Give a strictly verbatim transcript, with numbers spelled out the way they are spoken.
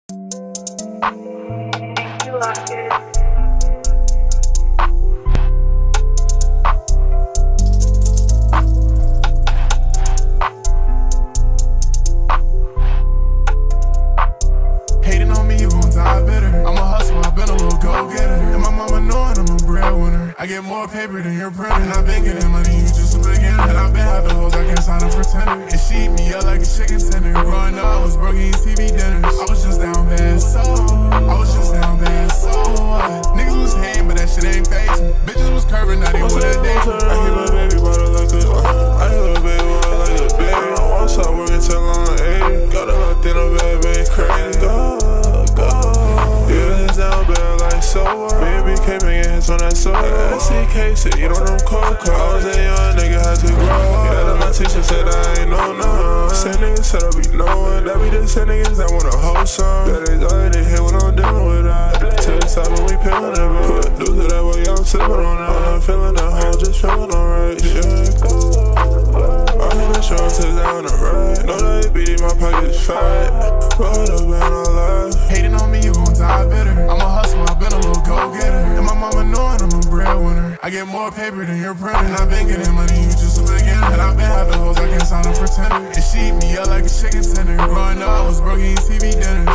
Think you like it. Hating on me, you gon' die bitter. I'm a hustler, I've been a little go-getter. And my mama knowing I'm a breadwinner. I get more paper than your printer. And I've been getting money, you just a beginner. And I've been having hoes, I can't sign up for tender. And she eat me up like a chicken tender. Growing up, I was broke eating T V dinners. I was just down bad, so I was just down bad, so what? Niggas was hating, but that shit ain't phasing. Bitches was curving, now they want that day. I hear my baby water like a I hear my baby water like a baby. I won't stop working till I'm eighty. Got a Latino baby, crazy. Go, go. Yeah, it's down bad like so what? Me and B K making hits on that soul. S C K said you don't know cold call. I was a young nigga, had to grow. Yeah, then my teacher said I ain't know none. Same niggas said I be knowing. That be the same niggas that wanna hold some. Better die than hit when I'm dealing with that. Till the time when we peeling it, but put dudes to that way, I'm sipping on that. I'm not feeling that hoe, just feeling alright. Yeah, I hear the show till down the right. Know that beat in my pockets fat. Roll up and I laugh. Hating on me, you gon' die bitter. I'm a hustler, I've been a little go-getter. And my mama knowing I'm a breadwinner. I get more paper than your printer. And I've been getting money, you just a beginner. And I've been having hoes, I can't sign up for tender. And she eat me up like a chicken tender. Growing up, I was broke eating T V dinners.